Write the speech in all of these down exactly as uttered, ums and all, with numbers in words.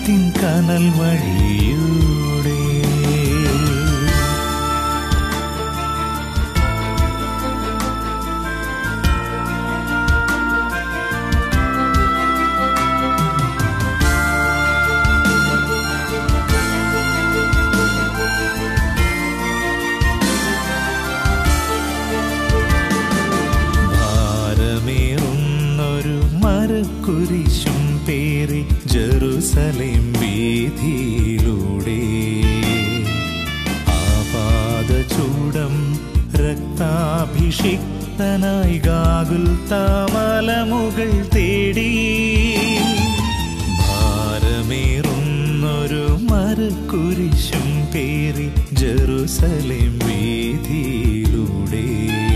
കഥനത്തിൻ കനൽ വഴിയൂടെ കുരിശും പേറി ജെറുസലേം വീഥിയിലൂടെ ആപാദചൂഡം രക്താഭിഷിക്തനായി ഗാഗുൽത്താമലമുകൾ തേടി ഭാരമേറുന്നൊരു മരക്കുരിശും പേറി ജെറുസലേം വീഥിയിലൂടെ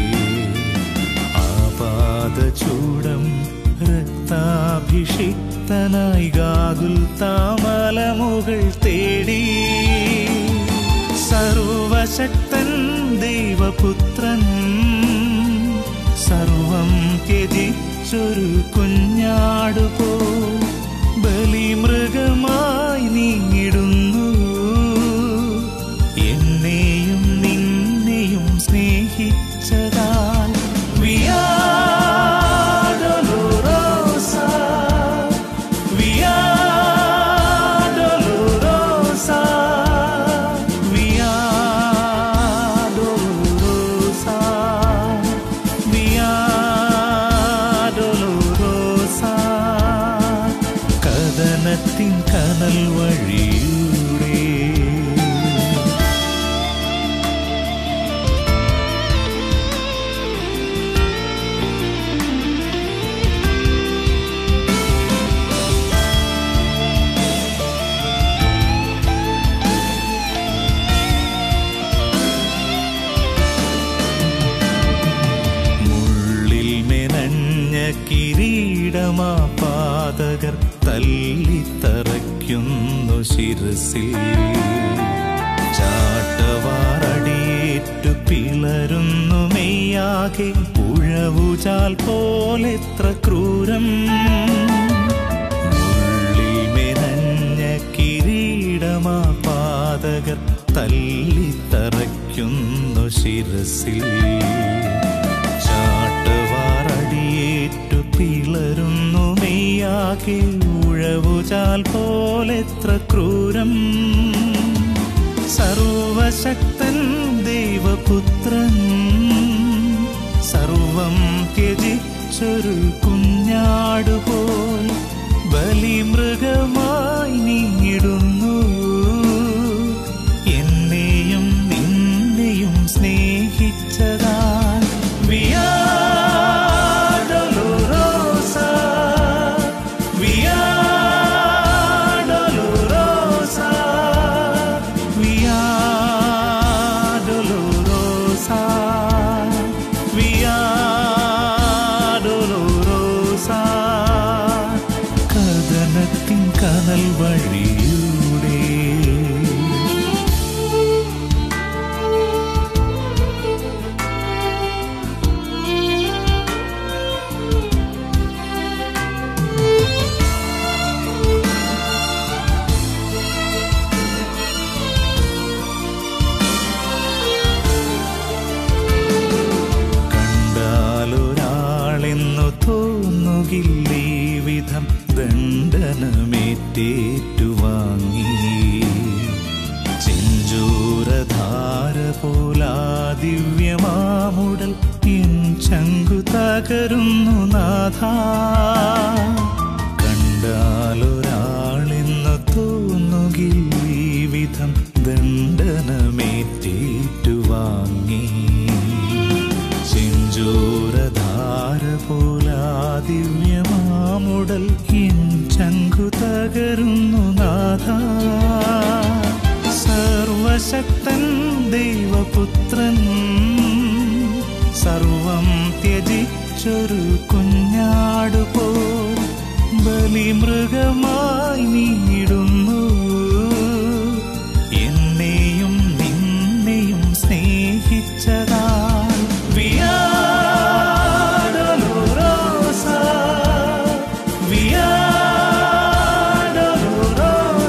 ആപാദചൂഡം രക്താഭിഷിക്തനായി ഗാഗുൽത്താമലമുകൾ തേടി സർവശക്തൻ ദൈവപുത്രൻ സർവം ത്യജിച്ചൊരു കുഞ്ഞാടുപോ ബലിമൃഗമായി നീങ്ങിടുന്നു എന്നെയും നിന്നെയും സ്നേഹിച്ചതാൽ വിയാ കനൽ വഴിയൂടെ മുള്ളിൽ മെനഞ്ഞ കിരീടമാ പാതകർ തല്ലിത്തറയ്ക്കുന്നു ശിരസിൽ ചാട്ടവാറടിയേറ്റു പിളരുന്നു മെയ്യാകെ ഉഴവുചാൽ പോലെത്ര ക്രൂരം മുള്ളിൽ മെനഞ്ഞ കിരീടമാ പാതകർ തല്ലിത്തറയ്ക്കുന്നു ശിരസിൽ ചാട്ടവാറടിയേറ്റു പിളരുന്നു മെയ്യാകെ ഉഴവുചാൽ പോലെത്ര ക്രൂരം സർവശക്തൻ ദൈവപുത്രൻ സർവം ത്യജിച്ചൊരു കുഞ്ഞാടുപോൽ ബലിമൃഗമായി നീങ്ങിടുന്നു എന്നെയും നിന്നെയും സ്നേഹിച്ചതാൽ വിയാ കനൽ വഴിയൂടെ കണ്ടാലൊരാളെന്നു തോന്നുകില്ലേ വിധം ദണ്ഡനമേറ്റേറ്റുവാങ്ങി ചെഞ്ചോരധാര പോലാ ദിവ്യമാമുടൽ എൻ ചങ്കു തകരുന്നു നാഥ കണ്ടാലൊരാളെന്നു തോന്നുകില്ലേ വിധം ദണ്ഡനമേറ്റേറ്റുവാങ്ങി ചെഞ്ചോരധാര പോലാ ദിവ്യമാമുടൽ എൻ ചങ്കു തകരുന്നു നാഥ സർവശക്തൻ ദൈവപുത്രൻ സർവം ത്യജിച്ചൊരു കുഞ്ഞാടുപോൽ ബലിമൃഗമായി നീങ്ങിടുന്നു എന്നെയും നിന്നെയും സ്നേഹിച്ചതാൽ വിയാ Dolorosa, Via Dolorosa.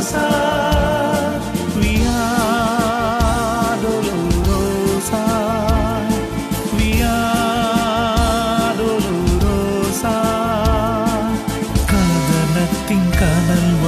സ്നേഹത്തിൻ കനൽ